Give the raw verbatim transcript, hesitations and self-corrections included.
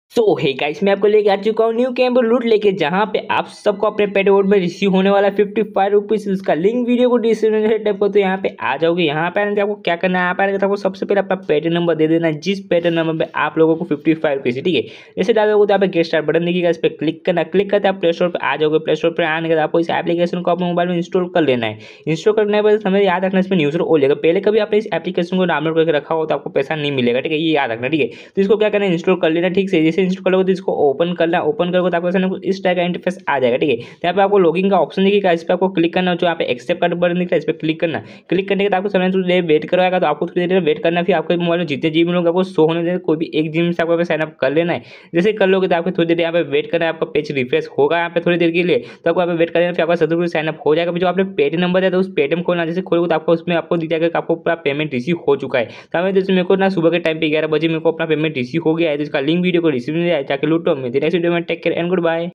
सो hey guys, मैं आपको लेके आ चुका हूँ न्यू कैंप लूट लेके, जहाँ पे आप सबको अपने पेट वोट में रिसीव होने वाला फिफ्टी फाइव रुपीज उसका लिंक वीडियो को डिस्क्रिप्शन टाइप को। तो यहाँ पे आ जाओगे। यहाँ पे आने के आपको क्या करना है, यहाँ पे आने के आपको सबसे पहले अपना पेटीएम नंबर दे देना है, जिस पेटीएम नंबर पे आप लोगों को फिफ्टी फाइव रुपीज, ठीक है। जैसे डालोगे तो यहाँ पे गेट स्टार्ट बटन दिखेगा, इस पर क्लिक करना। क्लिक करते आप प्ले स्टोर पर आ जाओगे। प्ले स्टोर पर आने के बाद आपको इस एप्लीकेशन को अपने मोबाइल में इंस्टॉल कर लेना है। इंस्टॉल करने के बाद हमें याद रखना, इसमें यूजर ओ लेगा। पहले कभी आपने इस एप्लीकेशन को डाउनलोड करके रखा हो तो आपको पैसा नहीं मिलेगा, ठीक है, ये याद रखना, ठीक है। तो इसको क्या करना है, इंस्टॉल कर लेना, ठीक से। जैसे इंस्टॉल करोगे तो इसको ओपन करना। ओपन करोगे तो आपको ना कुछ इस टाइप का इंटरफेस आ जाएगा, ठीक है। तो यहाँ पे आपको लॉगिन का ऑप्शन दिखेगा, इस पर आपको क्लिक करना। जो यहाँ पे एक्सेप्ट का बटन दिख रहा है, इस पर क्लिक करना। क्लिक करने के बाद आपको समय थोड़ी देर वेट करवाएगा, तो आपको थोड़ी देर वेट करना। फिर आपके मोबाइल में जितने जीबी लोग आपको शो होने देना, कोई भी एक जीबी से आपको साइन अप कर लेना है। जैसे कर लोगे तो आपको थोड़ी देर यहाँ पे वेट करना है, आपका पेज रिफ्रेश होगा यहाँ पे थोड़ी देर के लिए, तो आपको यहाँ पे वेट करना है। फिर आपका सदुपयोग साइन अप हो जाएगा। जो आपने पेटीएम नंबर है तो उस पेटीएम खोलना। जैसे खोलोगे तो आपको उसमें आपको दिख जाएगा कि आपको पूरा पेमेंट रिसीव हो चुका है। तो हमें जैसे मेरे को ना सुबह के टाइम पे ग्यारह बजे मेरे को अपना पेमेंट रिसीव हो गया है, तो इसका लिंक वीडियो को रिसीव नहीं आया, जाके लूटो। मिलते नेक्स्ट वीडियो में। Take care and good bye.